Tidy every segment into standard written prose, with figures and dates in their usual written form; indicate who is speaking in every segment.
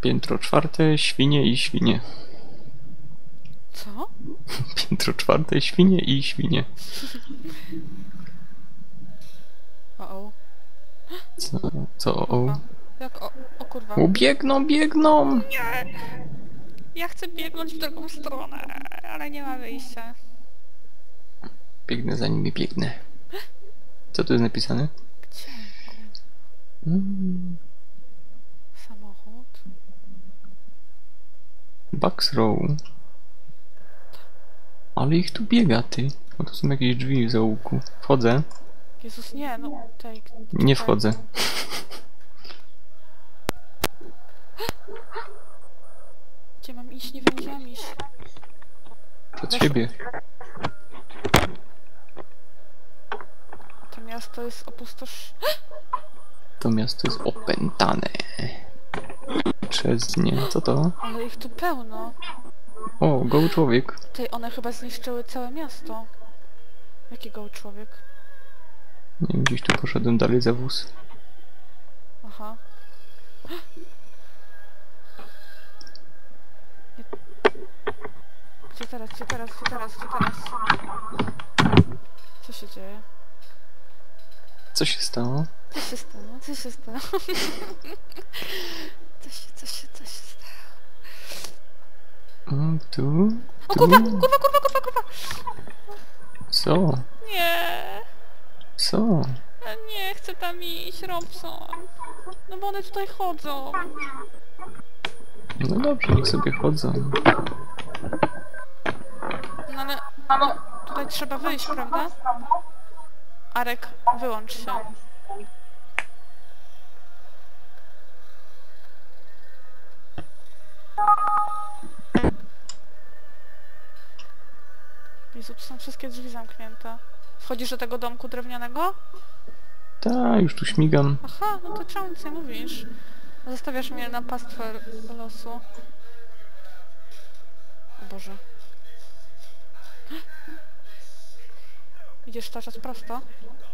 Speaker 1: Piętro czwarte, świnie i świnie.
Speaker 2: Co?
Speaker 1: Piętro czwarte, świnie i świnie.
Speaker 2: O.
Speaker 1: Co?
Speaker 2: Kurwa. Jak o kurwa.
Speaker 1: O, biegną, biegną!
Speaker 2: Nie! Ja chcę biegnąć w drugą stronę, ale nie ma wyjścia.
Speaker 1: Biegnę za nimi, biegnę. Co tu jest napisane?
Speaker 2: Gdzie? Samochód?
Speaker 1: Bucks Row. Ale ich tu biega, ty. O, tu są jakieś drzwi w zaułku. Wchodzę.
Speaker 2: Jezus, nie, no tej...
Speaker 1: Nie wchodzę.
Speaker 2: Gdzie mam iść? Nie wiem, gdzie mam iść.
Speaker 1: Przed siebie.
Speaker 2: To miasto jest
Speaker 1: To miasto jest opętane. Przez nie. Co to?
Speaker 2: Ale ich tu pełno.
Speaker 1: O, goły człowiek.
Speaker 2: Tej, one chyba zniszczyły całe miasto. Jakiego człowiek?
Speaker 1: Nie wiem, gdzieś tu poszedłem dalej za wóz.
Speaker 2: Aha. Nie. Gdzie teraz? Gdzie teraz? Gdzie teraz? Gdzie teraz? Co się dzieje?
Speaker 1: Co się stało?
Speaker 2: Co się stało? Co się stało? Co się stało?
Speaker 1: Tu?
Speaker 2: O
Speaker 1: Tu?
Speaker 2: kurwa! Kurwa! Kurwa! Kurwa! Kurwa!
Speaker 1: Co?
Speaker 2: Nie!
Speaker 1: Co?
Speaker 2: Ja nie chcę tam iść, Robson. No bo one tutaj chodzą.
Speaker 1: No dobrze, niech sobie chodzą.
Speaker 2: No ale... Tutaj trzeba wyjść, prawda? Arek, wyłącz się. Jezu, tu są wszystkie drzwi zamknięte. Wchodzisz do tego domku drewnianego?
Speaker 1: Tak, już tu śmigam.
Speaker 2: Aha, no to czemu nic nie mówisz? Zostawiasz mnie na pastwę losu. O Boże. Idziesz cały czas prosto?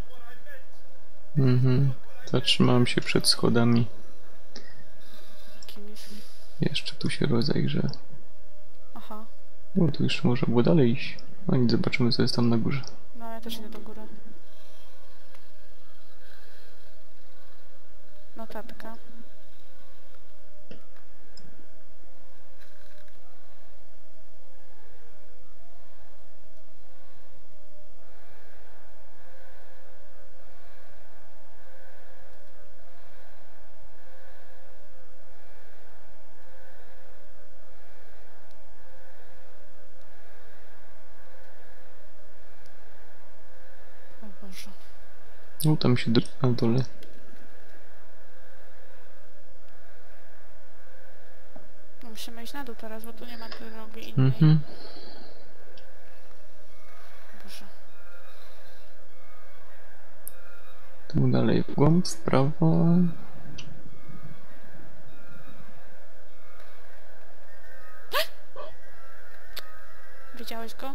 Speaker 1: Zatrzymałem się przed schodami.
Speaker 2: Jakimiś...
Speaker 1: Jeszcze tu się rozejrzę.
Speaker 2: Aha.
Speaker 1: No tu jeszcze może było dalej iść. No nic, zobaczymy co jest tam na górze.
Speaker 2: No, ja też idę do góry. Notatka. O Boże.
Speaker 1: No tam się na dole.
Speaker 2: No, musimy iść na dół teraz, bo tu nie ma drogi innej. Boże.
Speaker 1: Tu dalej w głąb, w prawo.
Speaker 2: Widziałeś go?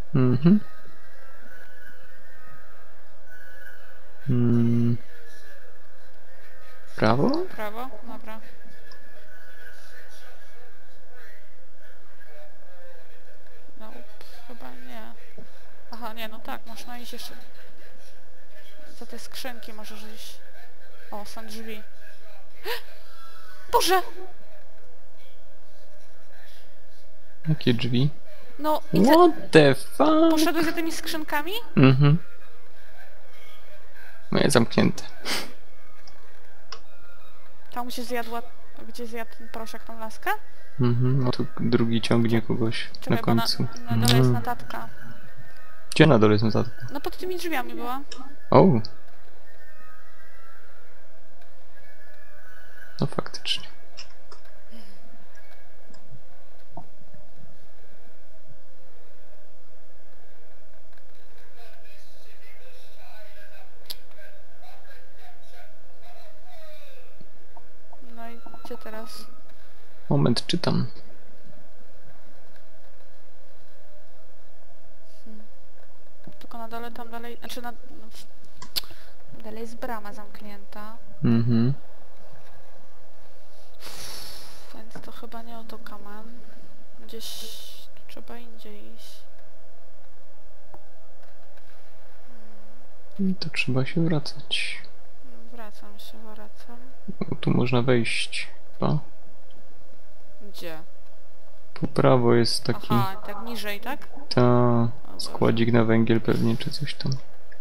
Speaker 1: Prawo?
Speaker 2: Prawo? Dobra. No, chyba nie. Aha, nie, no tak, można iść jeszcze. Za te skrzynki możesz iść. O, są drzwi. Boże!
Speaker 1: Jakie drzwi?
Speaker 2: No,
Speaker 1: What the fuck?
Speaker 2: poszedłeś za tymi skrzynkami?
Speaker 1: Moje zamknięte.
Speaker 2: Tam gdzie zjadła... Gdzie zjadł ten prosiak tą laskę?
Speaker 1: No tu drugi ciągnie kogoś
Speaker 2: Czekaj,
Speaker 1: na końcu.
Speaker 2: Bo na dole jest notatka.
Speaker 1: Gdzie na dole jest notatka?
Speaker 2: No pod tymi drzwiami była.
Speaker 1: O! No faktycznie.
Speaker 2: No i gdzie teraz?
Speaker 1: Moment, czytam.
Speaker 2: Tylko na dole, tam dalej... Znaczy na... Dalej jest brama zamknięta.
Speaker 1: Mhm.
Speaker 2: Więc to chyba nie o to kaman. Gdzieś tu trzeba indziej iść.
Speaker 1: To trzeba się wracać.
Speaker 2: Wracam się, wracam.
Speaker 1: O, tu można wejść. Chyba.
Speaker 2: Gdzie?
Speaker 1: Po prawo jest taki
Speaker 2: Aha, tak niżej, tak?
Speaker 1: składzik na węgiel pewnie, czy coś tam.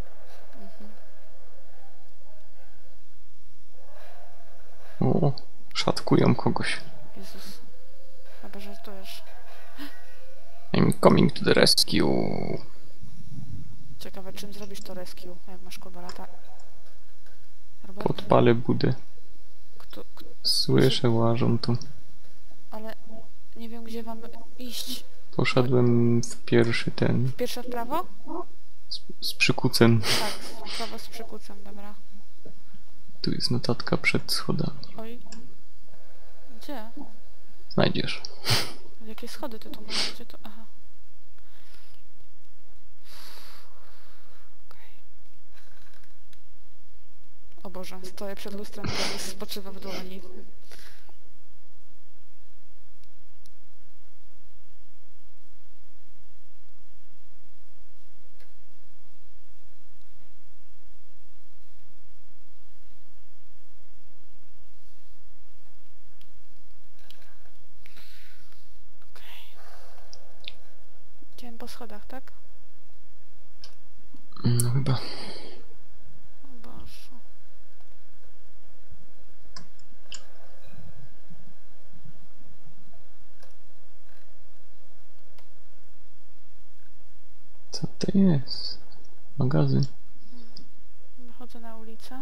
Speaker 1: O, szatkują kogoś.
Speaker 2: Jezus. Chyba żartujesz.
Speaker 1: I'm coming to the rescue.
Speaker 2: Ciekawe, czym zrobisz to rescue, jak masz kobalata. Robert?
Speaker 1: Podpalę budę. Słyszę, łażą tu.
Speaker 2: Ale nie wiem, gdzie mam iść.
Speaker 1: Poszedłem w pierwszy ten.
Speaker 2: Pierwsze w prawo?
Speaker 1: Z przykucem.
Speaker 2: Tak, w prawo z przykucem, dobra.
Speaker 1: Tu jest notatka przed schodami.
Speaker 2: Oj. Gdzie?
Speaker 1: Znajdziesz.
Speaker 2: Jakie schody ty tu masz? Gdzie to? Aha. Okej. O Boże, stoję przed lustrem, który spoczywa w dłoni. Idziemy po schodach, tak?
Speaker 1: No chyba.
Speaker 2: O Boże.
Speaker 1: Co to jest? Magazyn.
Speaker 2: Wychodzę na ulicę.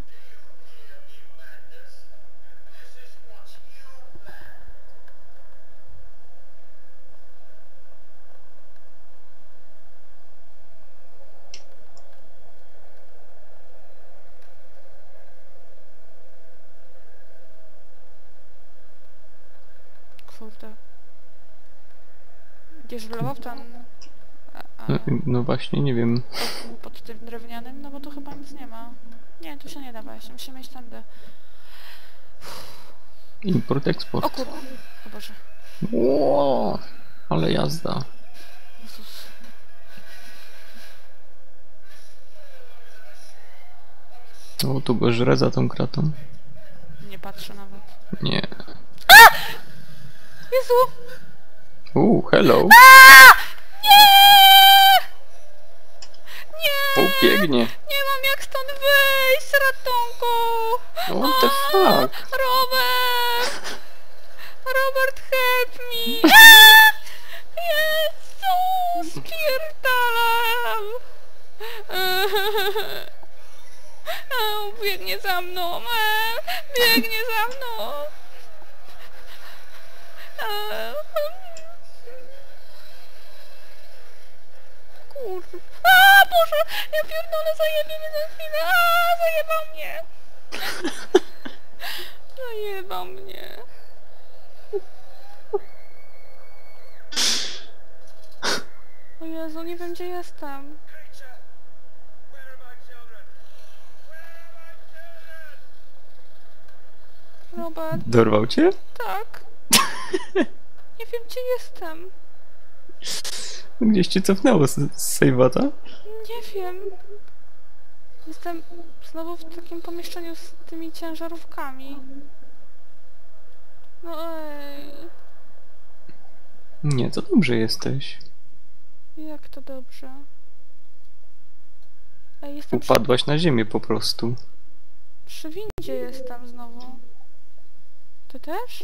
Speaker 2: Kurde. Idziesz w lewo w ten...
Speaker 1: No właśnie, nie wiem.
Speaker 2: pod tym drewnianym? No bo tu chyba nic nie ma. Nie, tu się nie da wejść. Musimy iść tędy.
Speaker 1: Import,
Speaker 2: O
Speaker 1: eksport.
Speaker 2: kurde. O Boże.
Speaker 1: Ło, ale jazda.
Speaker 2: Jezus.
Speaker 1: O, tu go żre za tą kratą.
Speaker 2: Nie patrzę nawet.
Speaker 1: Nie.
Speaker 2: Jezu!
Speaker 1: Hello.
Speaker 2: Nie! Nie!
Speaker 1: O, biegnie.
Speaker 2: Nie mam jak stąd wyjść, ratunku!
Speaker 1: What the fuck?
Speaker 2: Robert! Robert, help me! Jezu! Spierdalam! Biegnie za mną! Biegnie za mną! Kurde. A Boże! Ja pierdolę, zajebie mnie za chwilę! Zajebał mnie! Zajebał mnie! O Jezu, nie wiem gdzie jestem. Robert,
Speaker 1: Dorwał cię?
Speaker 2: tak. Nie wiem gdzie jestem.
Speaker 1: Gdzieś cię cofnęło z sejwata?
Speaker 2: Nie wiem. Jestem znowu w takim pomieszczeniu z tymi ciężarówkami. No ej.
Speaker 1: Nie, to dobrze jesteś.
Speaker 2: Jak to dobrze. Ej, jestem
Speaker 1: Upadłaś na ziemię po prostu.
Speaker 2: przy windzie jestem znowu. Ty też?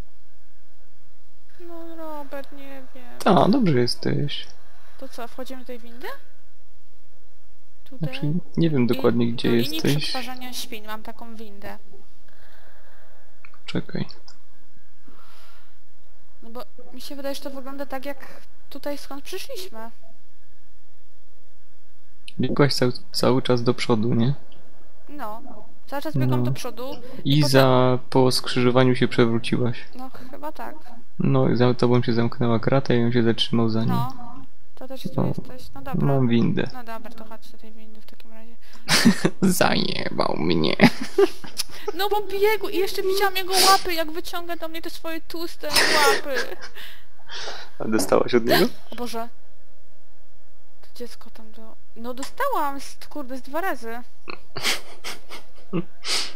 Speaker 2: No Robert, nie wiem.
Speaker 1: Tak, dobrze jesteś.
Speaker 2: To co, wchodzimy do tej windy? Tutaj?
Speaker 1: Znaczy, nie wiem dokładnie gdzie
Speaker 2: do linii
Speaker 1: jesteś.
Speaker 2: przetwarzania świń, mam taką windę.
Speaker 1: Czekaj.
Speaker 2: No bo mi się wydaje, że to wygląda tak jak tutaj skąd przyszliśmy.
Speaker 1: Biegłaś cały czas do przodu, nie?
Speaker 2: No. Cały czas biegłam
Speaker 1: No.
Speaker 2: do przodu.
Speaker 1: I
Speaker 2: potem-
Speaker 1: po skrzyżowaniu się przewróciłaś.
Speaker 2: No chyba tak.
Speaker 1: No i za tobą się zamknęła krata i on się zatrzymał za nią.
Speaker 2: No. To też tu
Speaker 1: No.
Speaker 2: jesteś. No dobra.
Speaker 1: Mam windę.
Speaker 2: No dobra, to chodź do tej windy w takim razie.
Speaker 1: Zajebał mnie.
Speaker 2: No bo biegł i jeszcze widziałam jego łapy, jak wyciąga do mnie te swoje tłuste łapy.
Speaker 1: A dostałaś od niego?
Speaker 2: O Boże. To dziecko tam do... No dostałam, kurde, z 2 razy.